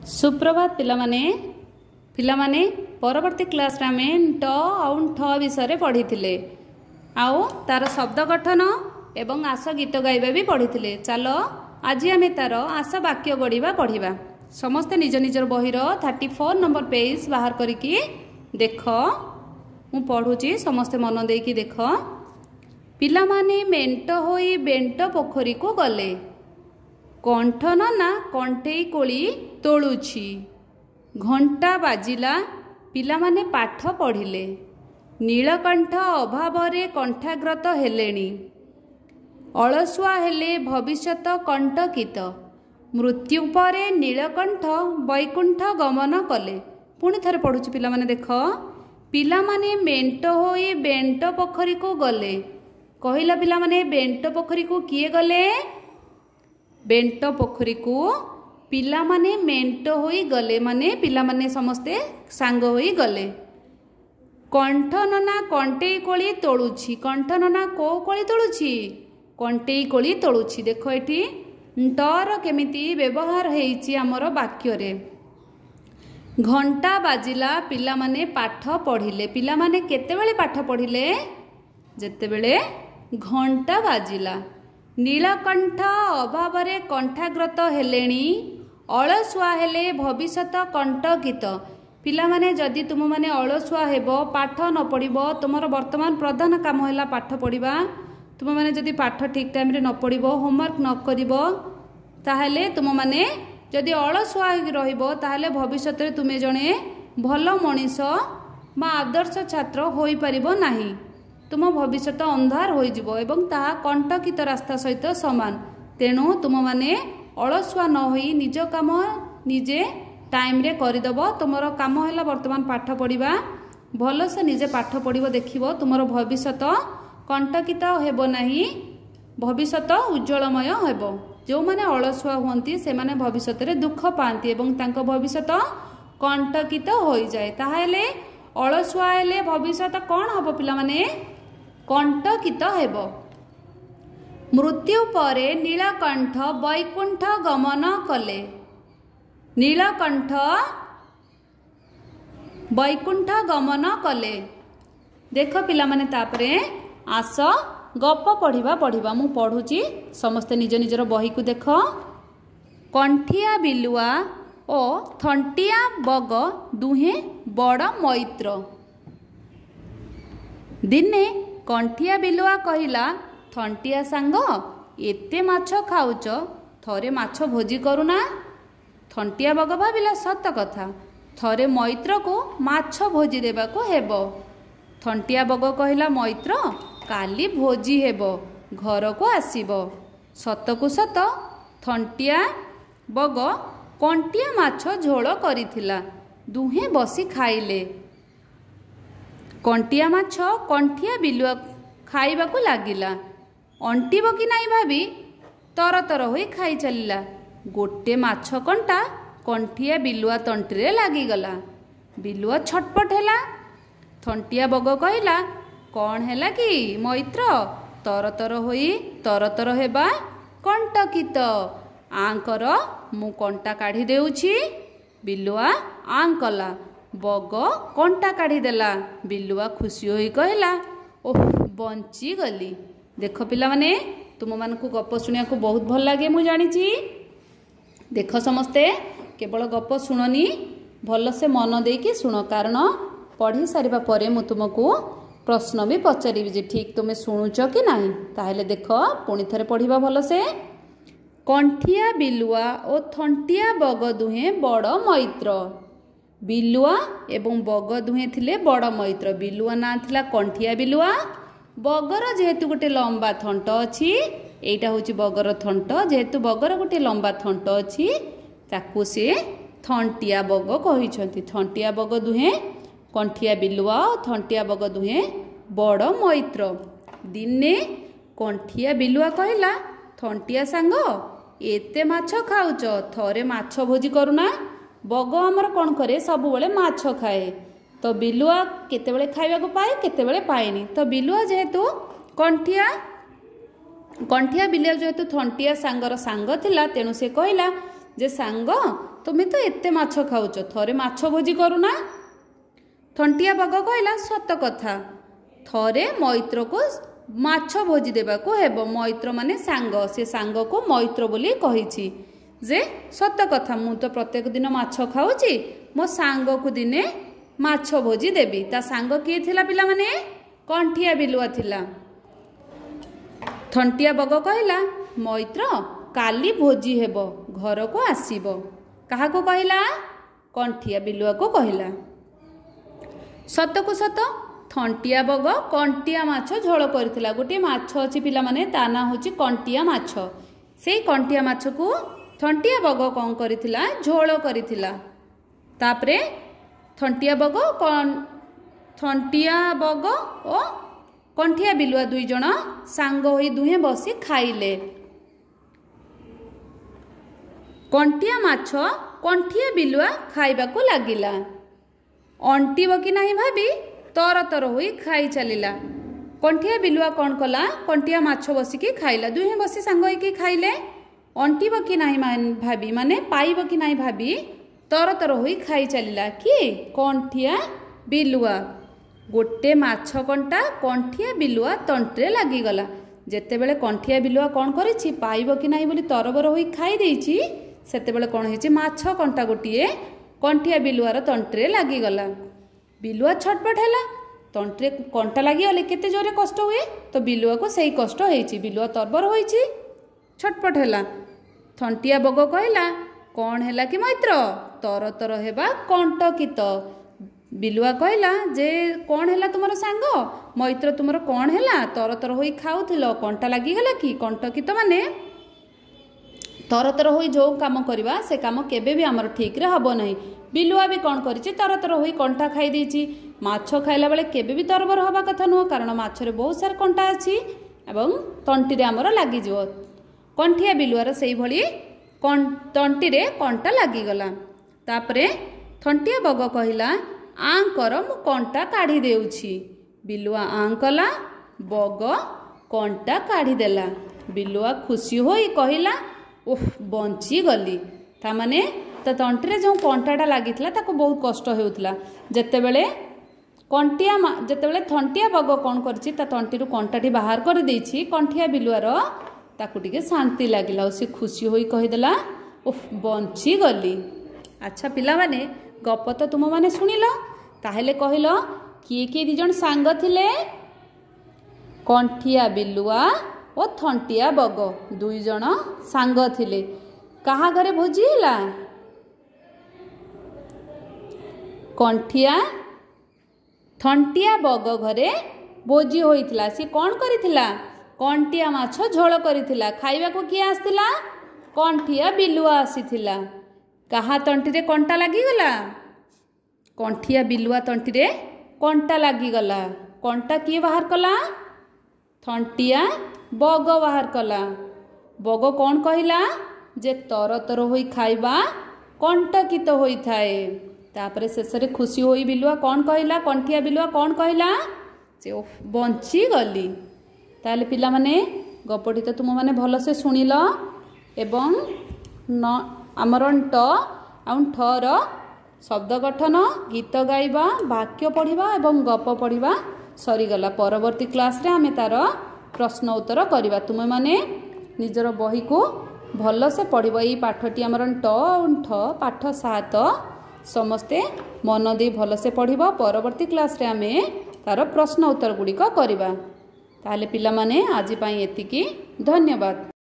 सुप्रभात पिलामाने पिलामाने परवर्ती क्लास रे आमे ट आउ ठ विषय पढ़ी थिले आउ तार शब्द गठन एवं आस गीत गाइबा भी पढ़ी थिले। चलो आज आमे तार आस वाक्य गढ़ा पढ़ा समस्ते निज निजर बहिर 34 नंबर पेज बाहर करिकी देख मु पढ़ुची समस्ते मन देकी देख। पिलामाने मेंट होई बेंट पोखरी को गले कंठ नना कंठेई कोली तोलुछि घंटा बाजिला पिलामाने पाठ पढ़िले नीलकंठ अभावरे कंठाग्रत हेलेनी अलसुआ हेले भविष्यत कंटकित मृत्यु परे नीलकंठ वैकुंठ गमन कले। पुणी थरे पढ़ुछि पिलामाने देख। पिलामाने मेंट होई बेंट पोखरी को गले कहिला पिलामाने बेंट पोखरी को किए गले बेंट पोखरी को पिलामाने मेंट होई गले माने पिलामाने समस्ते सांग होई गले। कंठ नना कंटेई कोली तोलुछि कंठ नना को कोली तोलुछि कंटेई कोली तोलुछि। देखो एठी तर केमिति व्यवहार हेइछि हमर वाक्य रे। घंटा बाजिला पिलामाने पाठ पढ़िले पिलामाने केतेबेले पाठ पढ़िले जेतेबेले घंटा बाजिला। नीलकंठ अभावरे कंठाग्रत हेलेनी अलसुआ हेले भविष्यत कंटकित पिलामाने जदि तुम माने अलसुआ हेबो पाठ न पढ़िबो तुमर वर्तमान प्रधान काम हैला पाठ पढ़िबा तुम माने जदि पाठ ठीक टाइम रे न पढ़िबो होमवर्क न करिबो ताहले तुम माने जदि अलसुआ रहिबो ताहले भविष्यत रे तुमे जणे भलो मनीष बा आदर्श छात्र होई परिबो नाही तुम भविष्यत अंधार हो एवं ताहा कंटकित रास्ता सहित समान। तेणु तुम माने अलसुआ न होई निज काम निजे टाइम रे करदब तुमर काम है वर्तमान पाठ पढ़ा भल से निजे पाठ पढ़ देखिब तुमर भविष्यत कंटकित हेब नहीं भविष्यत उज्जवलमय हेब। जो माने अलसुआ हुंती से माने भविष्यत रे दुख पाती एवं तांको भविष्यत कंटकित हो जाए ताहले अलसुआ हेले भविष्यत कौन हम पिला माने कंटकित हेब। मृत्यु परे नीलकंठ वैकुंठ गमन कले नीलकंठ वैकुंठ गमन कले। देख पिला माने तापरे आस गप पढ़ा मु पढ़ुची समस्ते निज निजर बही को देख। कंठिया बिलुआ ओ थंटिया बग दुहे बड़ मैत्र दिने कंठिया बिलुआ कहिला थंटिया सांग एते माछ खाउच थरे माछ भोजी करुना। थंटिया बग भाविला सत कथा थरे मैत्र को माछ भोजी देबा को हेबो। थंटिया बग कहिला मैत्र काली भोजी हेबो घर को आसीबो। सत को सत थंटिया बग कंटिया माछ झोल करिथिला दुहे बसी खाइले। कंटिया माछ कंठिया बिलुआ खाइबा को लागिला अंटिब कि नाई भाभी तर तर होई खाई चलिला। गोटे माछ कंटा कंठिया बिलुआ तंटीरे लागिगला बिलुआ छटपट हैला। थंटिया बग कहिला कौन हैला कि मैत्र तर तर हेबा कंटकित आंकर मु कंटा काढ़ी देउछि बिलुआ आंकला बग कंटा काढ़ी देला बिलुआ खुशी होई कहला ओह बंची गली। देख पिला माने तुम मानकु गप सुनिया को बहुत भल लगे मु जानिछि। देख समस्ते केवल गप शुणनी भल से मन देकी शुण कारण पढ़ी सारिबा परे मु तुमको प्रश्न भी पचारि जे ठीक तुमे शुणुच कि नाही। ताहले देख पुणी थरे पढ़िबा भल से। कंठिया बिलुआ ओ थंटिया बग दुहे बड़ मैत्र बिलुआ एवं बग दुहे थिले बड़ मैत्र। बिलुआ ना थिला कंठिया बिलुआ बगर जेहेतु गोटे लंबा थंट अछि एटा होची बगर थंट जेहेतु बगर गोटे लंबा थंट अछि ताकू से थंटिया बग कहिछंती। थंटिया बग दुहे कंठिया बिलुआ थंटिया बग दुहे बड़ मैत्र। दिने कंठिया बिलुआ कहिला थंटिया सांग एते माछ खाउच थरे माछ भोजी करुना। बग आमर कौन करे सब बेले माछ खाए तो बिलुआ केतेबेले खाइबा को पाए केतेबेले पाएनी। तो बिलुआ जेहेतु कंठिया बिलुआ जेहेतु थंटिया सांगर सांग थिला तेणु से कहला जे सांग तुम्हें तो एते माछ खाऊच थरे माछ भोजी करूना। थंटिया बग कहला सत कथा थरे मैत्र को माछ भोजी देबाको हेबो। मैत्र माने सांग से सांग को मैत्र बोली कहिछि जे सत कथा मु तो प्रत्येक दिन माछ खाऊची मो सांग को दिने माछ भोजी देबी। ता सांग किए थिला पिला माने कंठिया बिलुआ थिला। थंटिया बग कहला मैत्र काली भोजी हेबो घर को आसीबो। काहा को कहला कंठिया बिलुआ को कहला। सत को सत थंटिया बग कंटिया माछ झोल करथिला। गोटे माछ अछि पिला माने ता ना होची कंटिया माछ। सेई कंटिया माछ को थंटिया बग कौन करथिला झोल करथिला। तापरे थंटिया बग ओ कंठिया बिलुआ दुई जण सांग होई दुहे बसी खाइले। कंटिया माछ कंठिया बिलुआ खाइबा को लागिला। अंटीब कि नहीं भाभी तर तर होई खाई चलिला। कंठिया बिलुआ कौन कला कंटिया माछ बसिकी खाइला। दुहे बसी सांग होई खाइले। अंटीब कि नहीं भाभी माने पाइब कि नहीं भाभी तर तर होई खाई चलिला कि कंठिया बिलुआ। गोटे माछ कंटा कंठिया बिलुआ तंत्रे लागिगला। जेतेबेले कंठिया बिलुआ कौन करिछि पाइब कि नहीं बोली तरबर होई खाई देइछि सेतेबेले कौन होइछि माछ कंटा गोटिए कंठिया बिलुआर तंत्रे लागिगला। बिलुआ छटपट हैला। तंत्रे कंटा लागिगले केते जोरे कष्ट हुए तो बिलुआ को सही कष्ट होइछि। बिलुआ तरबर होइछि छटपट हैला। थंटिया बग कहला कौन हैला कि मैत्र तर तर हेबा कंटकित। बिलुआ कहला जे कौन हैला तुमर सांग मैत्र तुमर कौन हैला तर तर होई खाउथिलो कंटा लागिगला कि कंटकित माने तर तर होई जो काम करवा से काम केबे भी हमर ठीक रे हबो नहीं। बिलुआ भी कौन करिछि तर तर होई कंटा खाई देछि। माछ खाइला बेले केबे भी तरबर हबा कथा नुह कारण माछरे बहुत सारा कंटा अछि एवं तंटी रे हमर लागि जिवो। कंठिया बिलुआर सेही भली तंटी रे कंटा लागिगला। तापरे थंटिया बग कहला आंकर मु कंटा काढ़ी देउछि। बिलुआ आंकला बग कंटा काढ़ी देला। बिलुआ खुशी होई कहला ओह बंची गली। तामाने ता तंटीरे जो कंटाटा लागिथिला ताको बहुत कष्ट हेउथिला। जेतेबेले थंटिया बग कौन करछि ता तंटीरु कंटाटी बाहर कर देछि कंठिया बिलुआर ताकू टिके शांति लागिला। से खुशी होई कहिदेला ओह बंची गली। अच्छा पिला माने गप तो तुम माने सुनिल ताहेले कहिल किए किए दी जण सांग थिले कंठिया बिलुआ और थंटिया बग दुई जण सांग थिले। कहा घरे भोजी हैला थंटिया बग घरे भोजी होइथिला। सी कौन करिथिला कंटिया माछ झोल करिथिला। खाइबा को किए आस्थिला कंठिया बिलुआ आसीथिला। कहा तंटी रे कंटा लागिगला कंठिया बिलुआ तंटी रे कंटा लागिगला। कंटा किए बाहर कला थंटिया बग बाहर कला। बग कौन कहला जे तर तर होई खाइबा कंटकित होई थाए। तापरे शेषरे खुशी होई बिलुआ कौन कहला कंठिया बिलुआ कौन कहला जे बंची गली। ताले पिला माने गपटी तो तुम माने भल से सुनिल एवं न आमर ट आउ ठर शब्द गठन गीत गाइबा वाक्य पढ़िबा एवं गप पढ़िबा सरीगला। परवर्ती क्लास रे आमे तार प्रश्न उत्तर करवा। तुम माने निजर बही को भल से पढ़िब। एई पाठटी आमर ट आउ ठ पाठ 7 समस्ते मन दे भल से पढ़िब। परवर्ती क्लास रे आमे तार प्रश्न उत्तर गुड़िक करवा। ताले पिला माने आज पाई एतिकी धन्यवाद।